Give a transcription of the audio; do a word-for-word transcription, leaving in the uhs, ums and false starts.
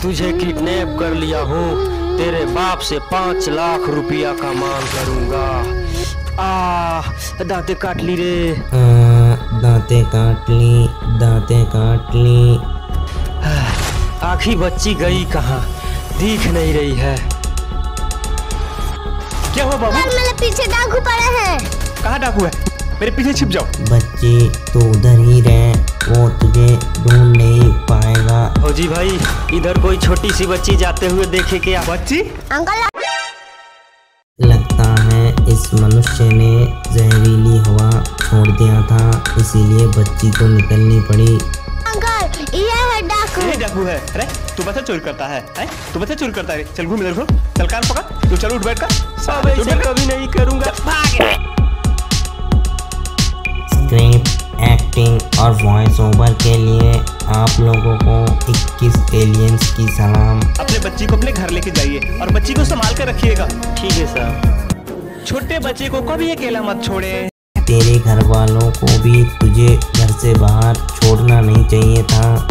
तुझे किडनैप कर लिया हूँ, तेरे बाप से पाँच लाख रुपया का मांग करूँगा। आ दांते काट ली रे। दांते काट ली, दांते काट ली। आखिर बच्ची गई कहाँ, दिख नहीं रही है। क्या हुआ बाबू? मेरे पीछे डाकू पड़े हैं। कहाँ डाकू है? मेरे पीछे छिप जाओ। बच्ची तो उधर ही रहे, वो तुझे ढूंढ नहीं पाएगा। फौजी भाई, इधर कोई छोटी सी बच्ची जाते हुए देखे क्या? बच्ची? अंकल लगता है इस मनुष्य ने जहरीली हवा छोड़ दिया था, इसीलिए बच्ची को निकलनी पड़ी। अंकल ये है डाकू। ये डाकू है? अरे तू बच्चा चोरी करता है, है? तू बच्चा चोरी करता है। चल घूम इधर घूम, चल कान पकड़, तू चल उठ बैठ कर। सब ऐसे कभी नहीं करूँगा। स्क्रिप्ट, एक्टिंग और वॉइस ओवर के लिए आप लोगों को इक्कीस एलियंस की सलाम। अपने बच्ची को अपने घर लेके जाइए और बच्ची को संभाल कर रखिएगा। ठीक है साहब। छोटे बच्चे को कभी अकेला मत छोड़े। तेरे घर वालों को भी तुझे घर से बाहर छोड़ना नहीं चाहिए था।